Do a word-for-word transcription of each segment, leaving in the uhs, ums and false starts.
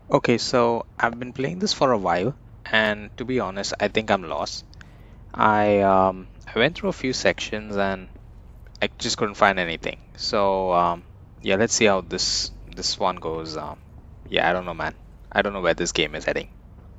Okay, so I've been playing this for a while, and to be honest, I think I'm lost. I um I went through a few sections and I just couldn't find anything. So um yeah, let's see how this this one goes. Um yeah, I don't know, man. I don't know where this game is heading.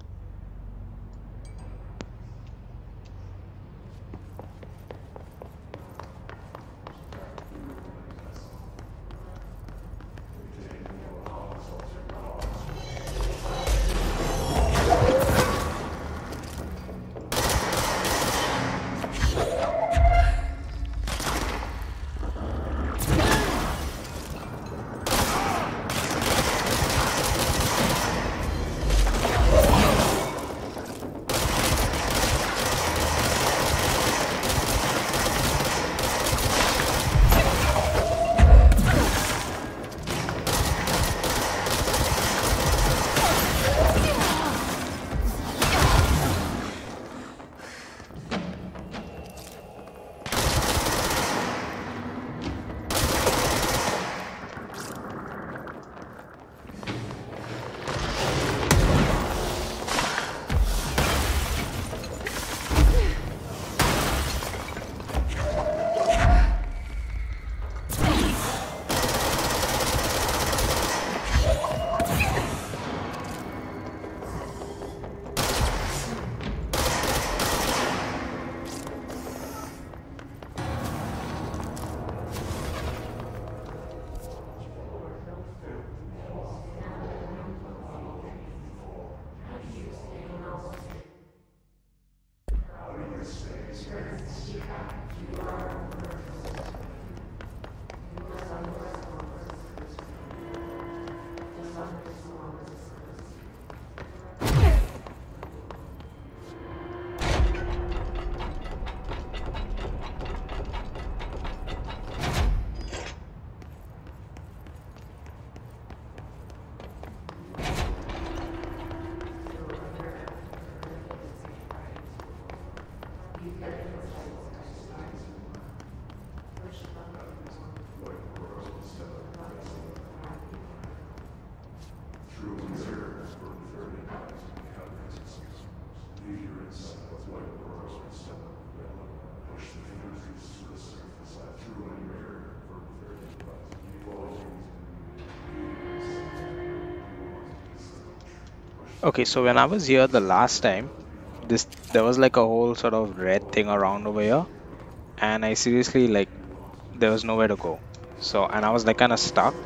Okay, so when I was here the last time, this there was like a whole sort of red thing around over here, and I seriously like there was nowhere to go. So and I was like kind of stuck.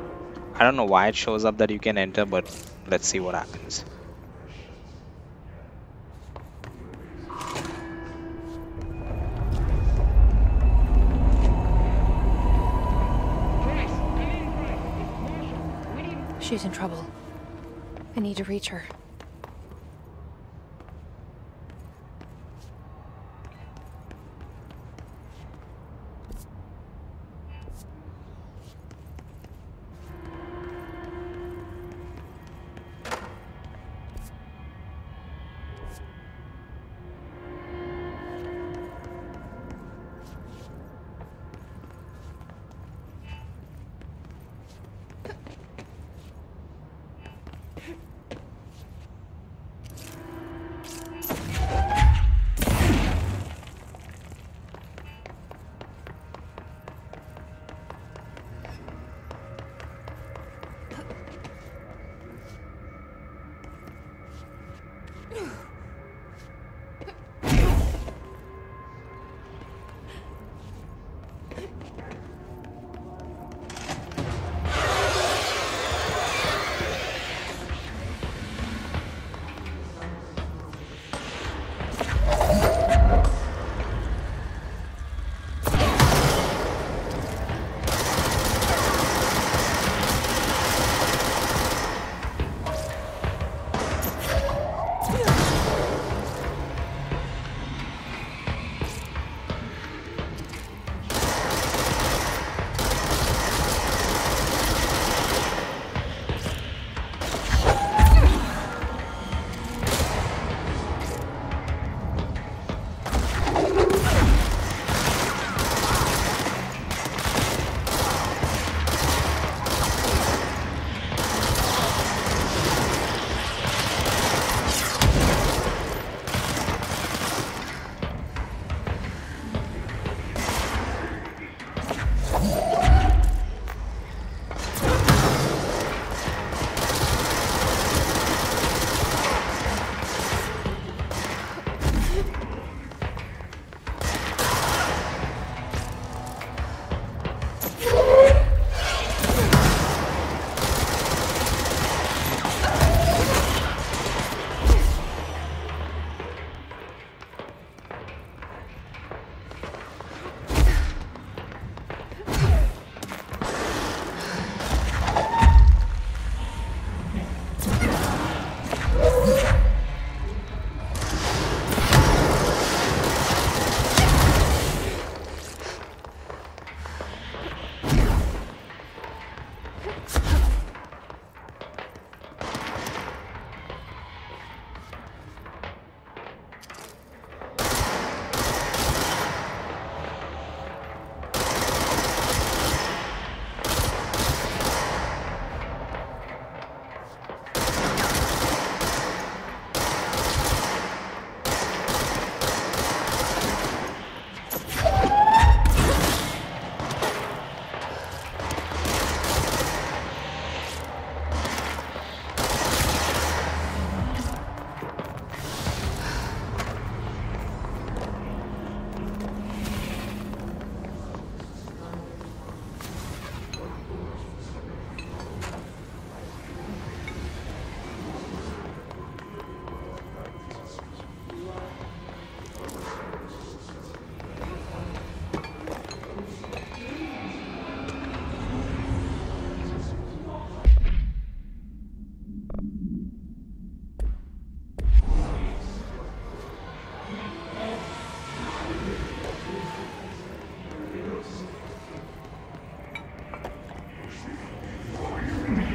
I don't know why it shows up that you can enter, but let's see what happens. She's in trouble. I need to reach her.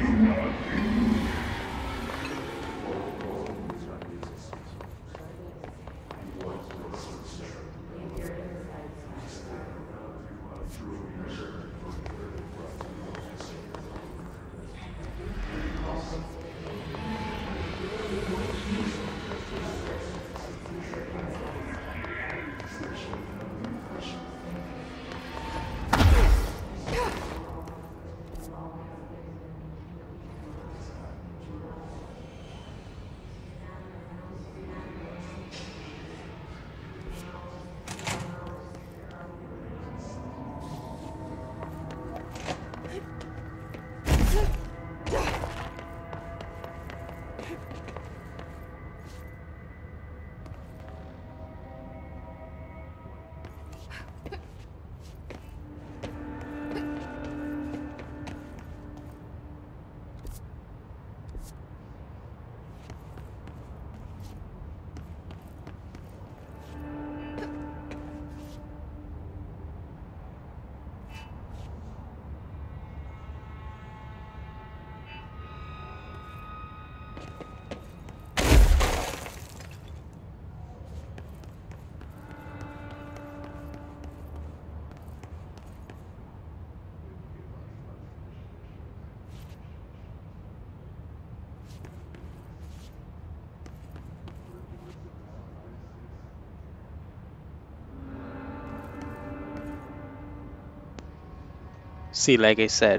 See, like I said,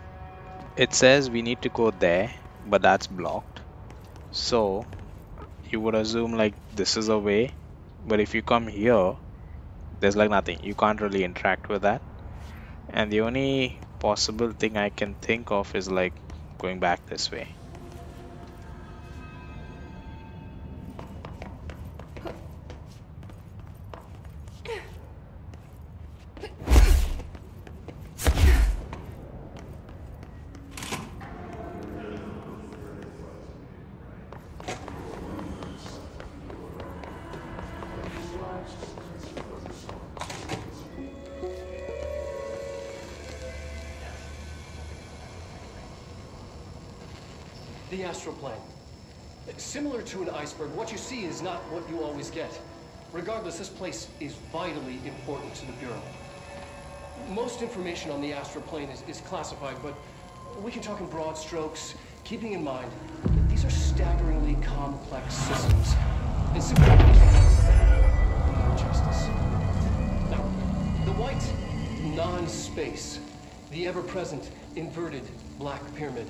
it says we need to go there, but that's blocked. So you would assume like this is a way, but if you come here, there's like nothing. You can't really interact with that. And the only possible thing I can think of is like going back this way. The astral plane. Similar to an iceberg, what you see is not what you always get. Regardless, this place is vitally important to the Bureau. Most information on the astral plane is, is classified, but we can talk in broad strokes, keeping in mind that these are staggeringly complex systems. And simply no justice. Now, the white non-space, the ever-present inverted black pyramid.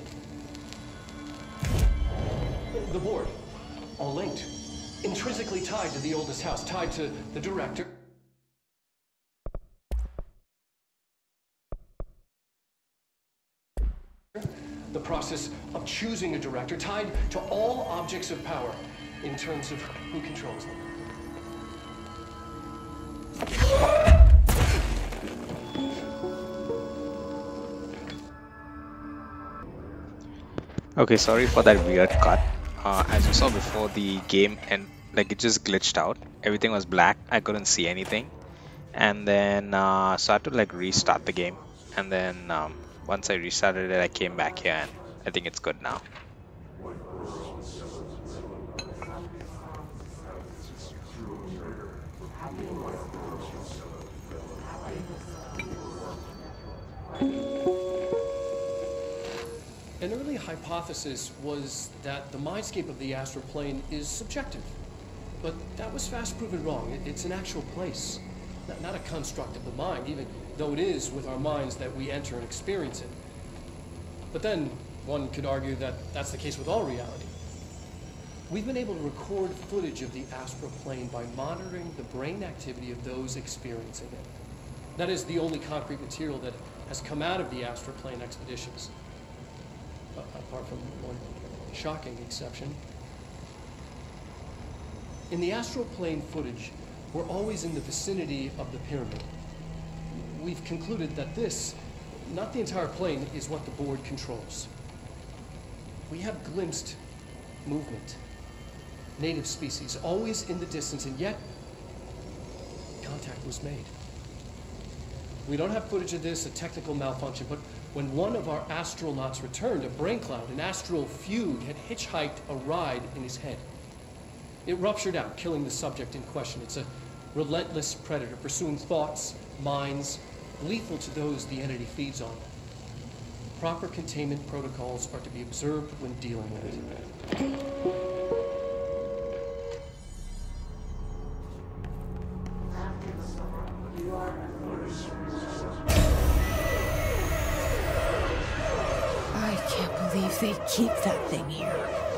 The board, all linked, intrinsically tied to the oldest house, tied to the director. The process of choosing a director, tied to all objects of power in terms of who controls them. Okay, sorry for that weird cut. Uh, as you saw before, the game and like it just glitched out. Everything was black. I couldn't see anything, and then uh, so I had to like restart the game. And then um, once I restarted it, I came back here, and I think it's good now. An early hypothesis was that the mindscape of the astral plane is subjective. But that was fast proven wrong. It, it's an actual place, not, not a construct of the mind, even though it is with our minds that we enter and experience it. But then, one could argue that that's the case with all reality. We've been able to record footage of the astral plane by monitoring the brain activity of those experiencing it. That is the only concrete material that has come out of the astral plane expeditions. Apart from one shocking exception. In the astral plane footage, we're always in the vicinity of the pyramid. We've concluded that this, not the entire plane, is what the board controls. We have glimpsed movement, native species, always in the distance, and yet contact was made. We don't have footage of this, a technical malfunction, but When one of our astronauts returned, a brain cloud, an astral feud, had hitchhiked a ride in his head. It ruptured out, killing the subject in question. It's a relentless predator, pursuing thoughts, minds, lethal to those the entity feeds on. Proper containment protocols are to be observed when dealing with it. I can't believe they keep that thing here.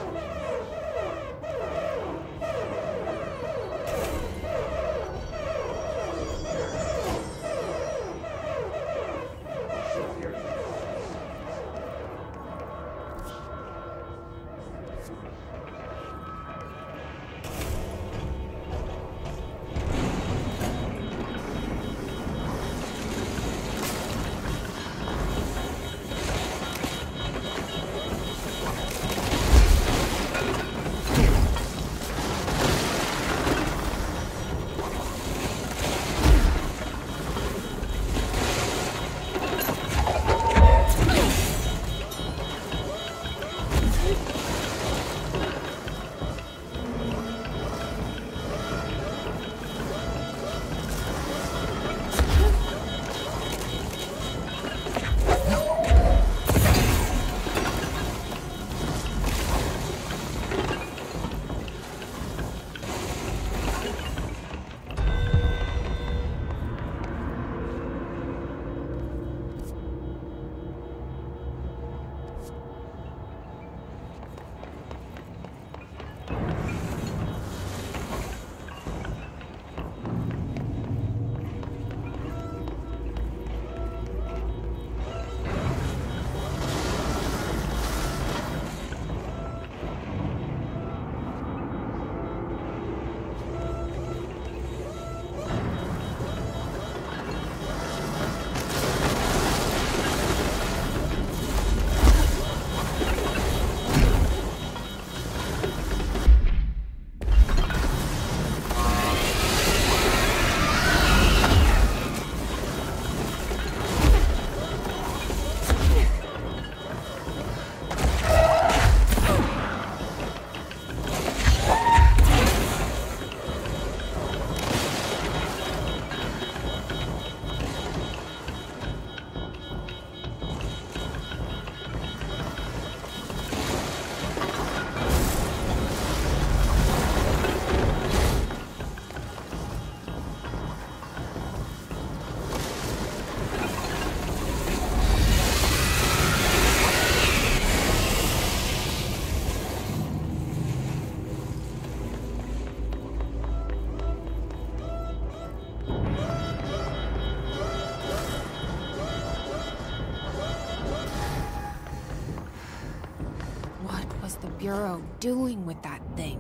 Bureau doing with that thing?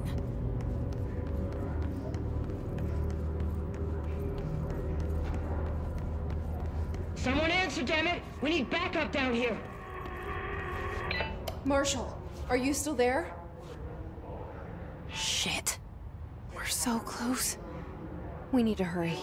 Someone answer, damn it! We need backup down here! Marshall, are you still there? Shit. We're so close. We need to hurry.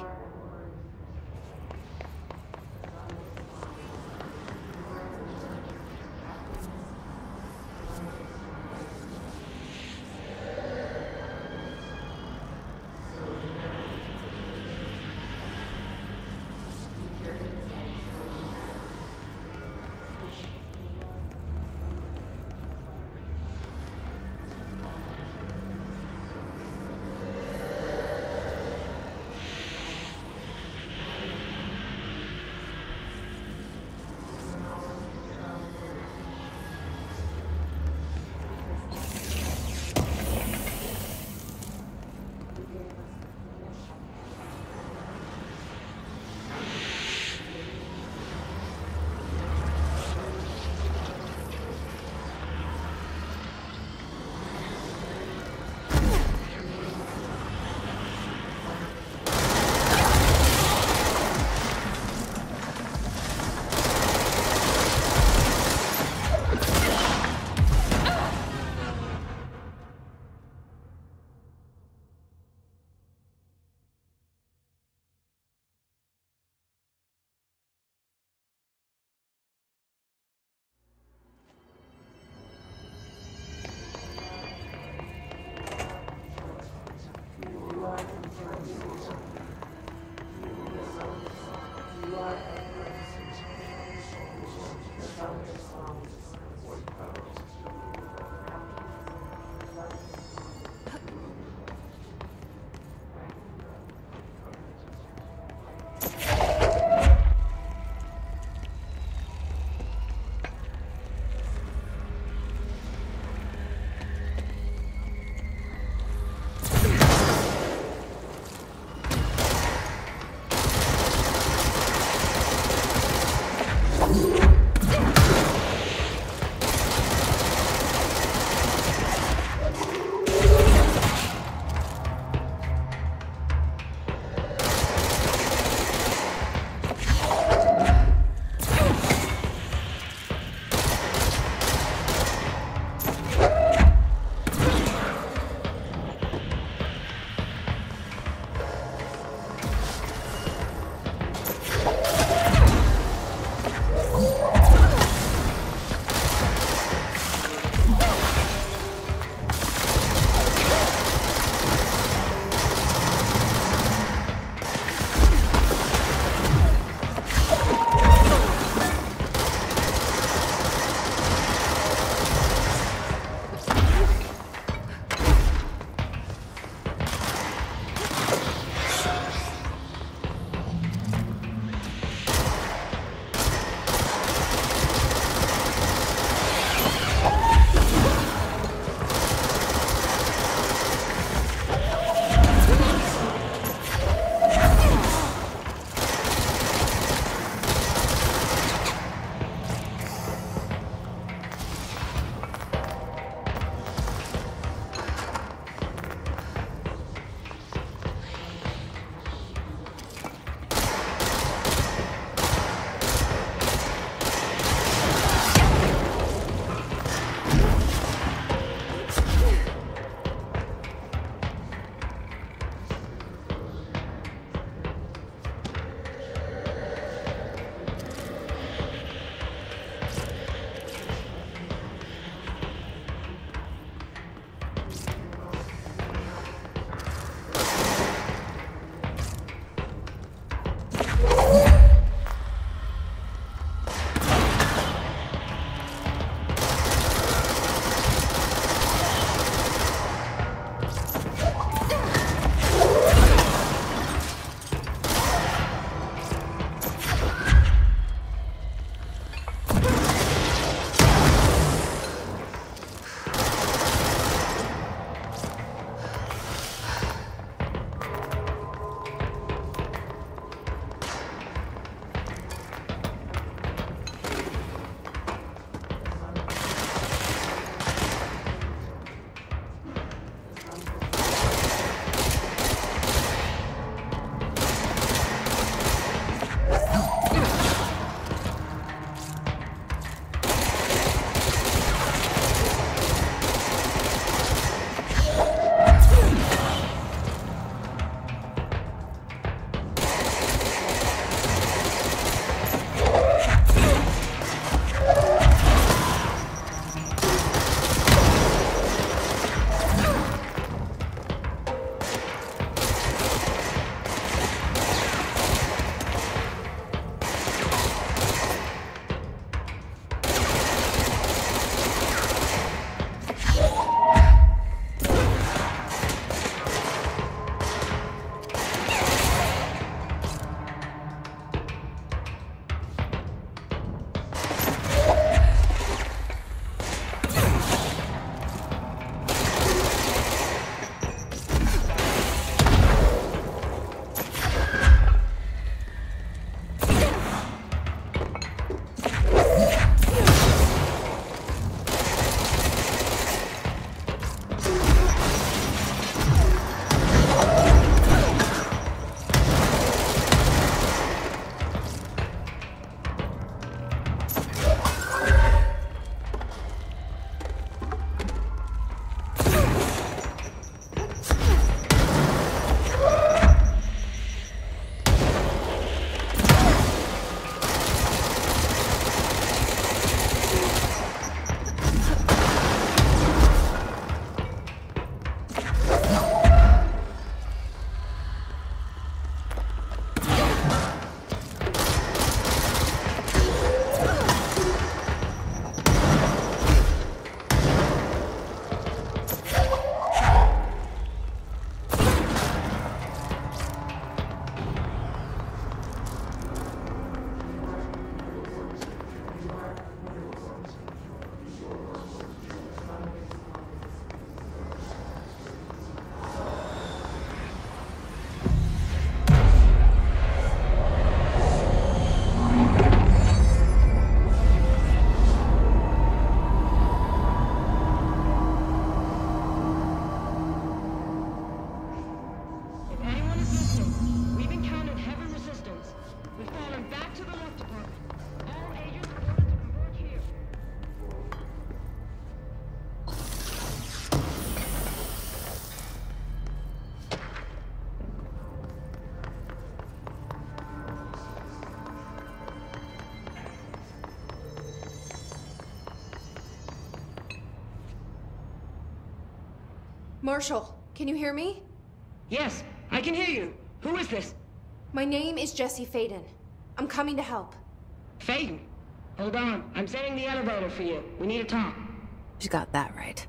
Marshall, can you hear me? Yes, I can hear you. Who is this? My name is Jesse Faden. I'm coming to help. Faden. Hold on. I'm setting the elevator for you. We need to talk. She's got that right.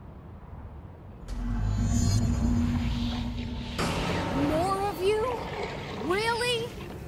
More of you? Really?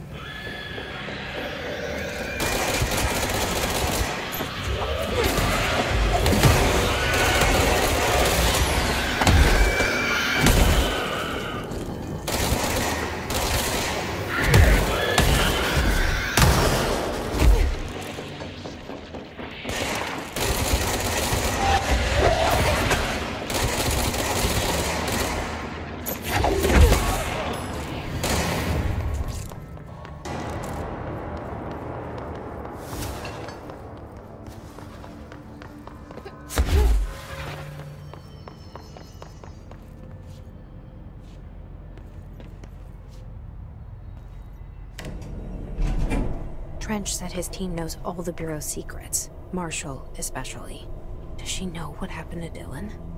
Trench said his team knows all the Bureau's secrets, Marshall especially. Does she know what happened to Dylan?